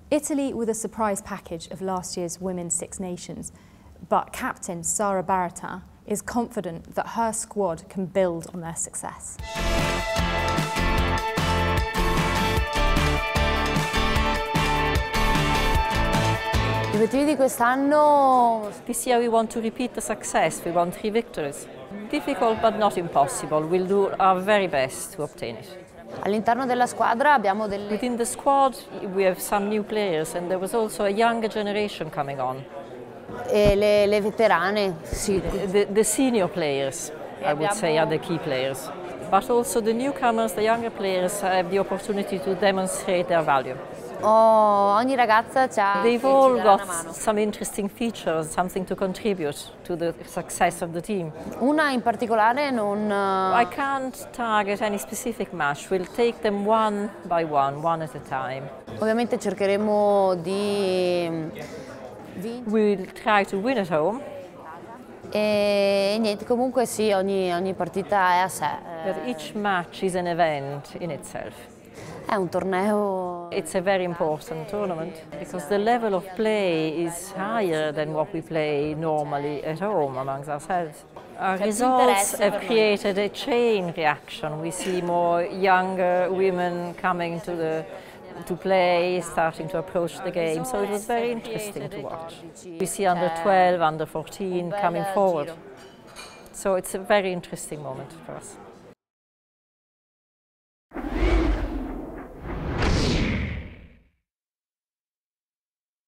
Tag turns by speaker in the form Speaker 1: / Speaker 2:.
Speaker 1: Italy with a surprise package of last year's Women's Six Nations, but captain Sara Barattin is confident that her squad can build on their success.
Speaker 2: Gli obiettivi di quest'anno.
Speaker 3: This year we want to repeat the success, we want 3 victories. Difficult but not impossible, we'll do our very best to obtain it.
Speaker 2: All'interno della squadra abbiamo delle.
Speaker 3: Within the squad we have some new players and there was also a younger generation coming on.
Speaker 2: E le veterane, sì.
Speaker 3: The senior players, I would say, are the key players. But also the newcomers, the younger players, have the opportunity to demonstrate their value.
Speaker 2: Ogni ragazza
Speaker 3: They've all got some interesting features, something to contribute to the success of the team.
Speaker 2: Una in particolare non.
Speaker 3: I can't target any specific match, we'll take them one by one at a time.
Speaker 2: Ovviamente cercheremo di.
Speaker 3: We'll try to win at home.
Speaker 2: E niente, comunque sì, ogni partita è a sé.
Speaker 3: But each match is an event in itself.
Speaker 2: È un torneo.
Speaker 3: It's a very important tournament because the level of play is higher than what we play normally at home amongst ourselves. Our results have created a chain reaction. We see more younger women coming to play, starting to approach the game, so it was very interesting to watch. We see under 12, under 14 coming forward. So it's a very interesting moment for us.